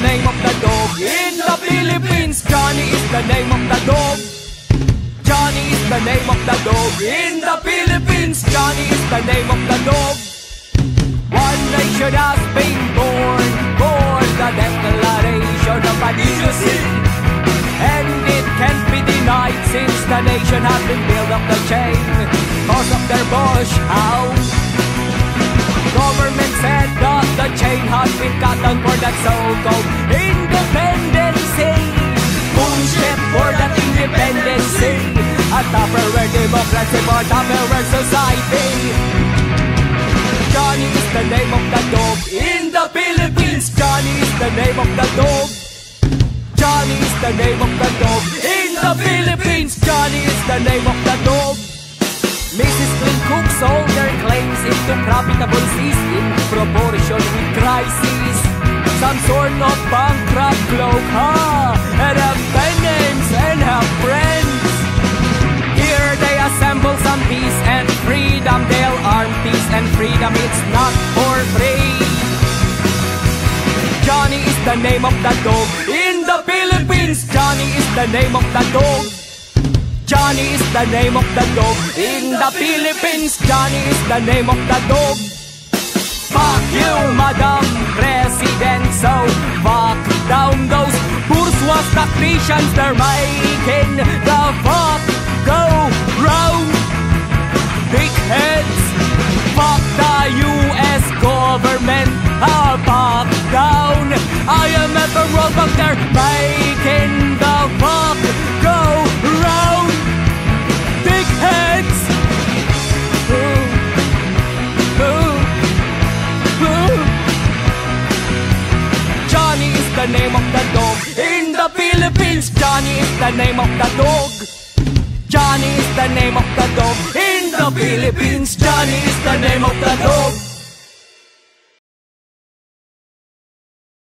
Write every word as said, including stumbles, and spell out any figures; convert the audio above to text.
name of the dog. In the Philippines, Johnny is the name of the dog. Johnny is the name of the dog. In the Philippines, Johnny is the name of the dog. One nation has been born, born the Declaration of Adequacy, and it can't be denied since the nation has been built up the chain because of their bush house. Government said that the chain has been cut down for that so-called independency. Bullshit for that independency. A Tupperware democracy for Tupperware society. Johnny is the name of the dog. In the Philippines, Johnny is the name of the dog. Johnny is the name of the dog. In the Philippines, Johnny is the name of the dog. Missus Clean cooks all their claims into profitable seas in proportion with crisis. Some sort of bankrupt cloak, ha! And have pen names and have friends. Here they assemble some peace and freedom. They'll arm peace and freedom, it's not for free. Johnny is the name of the dog. In the Philippines, Johnny is the name of the dog. Johnny is the name of the dog. In the Philippines, Johnny is the name of the dog. Fuck you, Madam President, so fuck down those bourgeois tacticians. They're making the fuck go round. Dickheads, fuck the U S government, I'll fuck down. I am at the road, but they're making the fuck go round. Dickheads. Ooh. Ooh. Ooh. Johnny is the name of the dog. In the Philippines, Johnny is the name of the dog. Johnny is the name of the dog. In the Philippines, Johnny is the name of the dog.